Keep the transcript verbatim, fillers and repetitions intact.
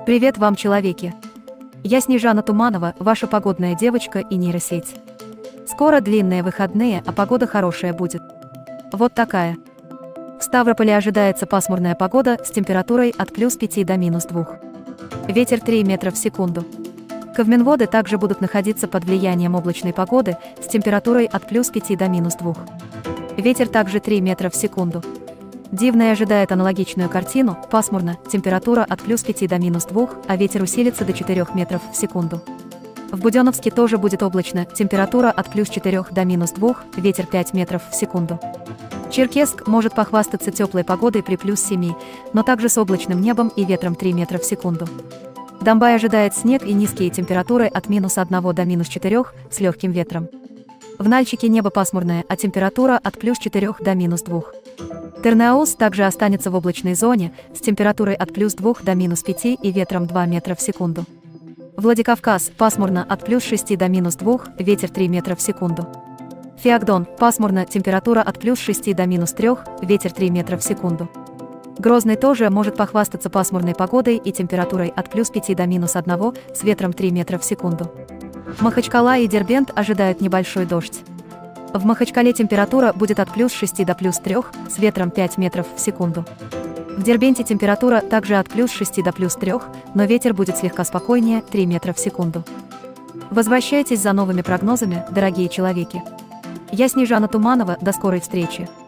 Привет вам, человеки! Я Снежана Туманова, ваша погодная девочка и нейросеть. Скоро длинные выходные, а погода хорошая будет. Вот такая. В Ставрополе ожидается пасмурная погода с температурой от плюс пяти до минус двух. Ветер три метра в секунду. Ковминводы также будут находиться под влиянием облачной погоды с температурой от плюс пяти до минус двух. Ветер также три метра в секунду. Дивная ожидает аналогичную картину, пасмурно, температура от плюс пяти до минус двух, а ветер усилится до четырёх метров в секунду. В Буденновске тоже будет облачно, температура от плюс четырёх до минус двух, ветер пять метров в секунду. Черкесск может похвастаться теплой погодой при плюс семи, но также с облачным небом и ветром три метра в секунду. Домбай ожидает снег и низкие температуры от минус одного до минус четырёх с легким ветром. В Нальчике небо пасмурное, а температура от плюс четырёх до минус двух. Тырныауз также останется в облачной зоне с температурой от плюс двух до минус пяти и ветром два метра в секунду. Владикавказ пасмурно от плюс шести до минус двух, ветер три метра в секунду. Феогдон пасмурно, температура от плюс шести до минус трёх, ветер три метра в секунду. Грозный тоже может похвастаться пасмурной погодой и температурой от плюс пяти до минус одного с ветром три метра в секунду. Махачкала и Дербент ожидают небольшой дождь. В Махачкале температура будет от плюс шести до плюс трёх с ветром пять метров в секунду. В Дербенте температура также от плюс шести до плюс трёх, но ветер будет слегка спокойнее три метра в секунду. Возвращайтесь за новыми прогнозами, дорогие человеки. Я Снежана Туманова, до скорой встречи.